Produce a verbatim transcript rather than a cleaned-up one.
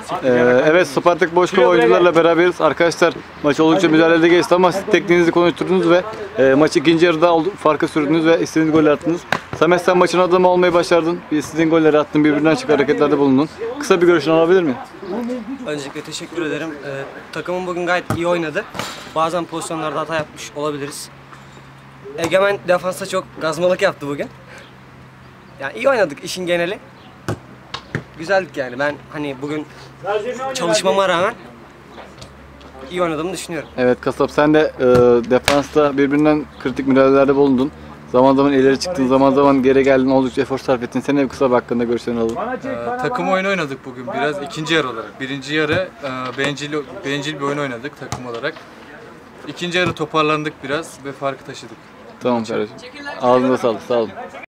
Ee, evet, Spartak Boşkova oyuncularla beraberiz. Arkadaşlar, maç oldukça mücadelede geçti ama siz tekniğinizi konuşturdunuz ve e, maçı ikinci yarıda oldu, farkı sürdünüz ve istediğiniz golü attınız. Samet, sen maçın adamı olmayı başardın. İstediğin golleri attın, birbirinden çıkan hareketlerde bulundun. Kısa bir görüşünü alabilir miyim? Öncelikle teşekkür ederim. Ee, takımım bugün gayet iyi oynadı. Bazen pozisyonlarda hata yapmış olabiliriz. Egemen defansta çok gazmalık yaptı bugün. Yani iyi oynadık işin geneli. Güzeldik yani. Ben hani bugün çalışmama rağmen iyi oynadığımı düşünüyorum. Evet Kasap, sen de e, defansta birbirinden kritik müdahalelerde bulundun. Zaman zaman ileri çıktın, zaman zaman geri geldin, oldukça efor sarf ettin. Senin bir kısa bir hakkında görüşlerini alalım. Ee, takım oyunu oynadık bugün biraz ikinci yarı olarak. Birinci yarı e, bencil, bencil bir oyun oynadık takım olarak. İkinci yarı toparlandık biraz ve farkı taşıdık. Tamam kardeşim. Ağzına sağlık, sağ olun.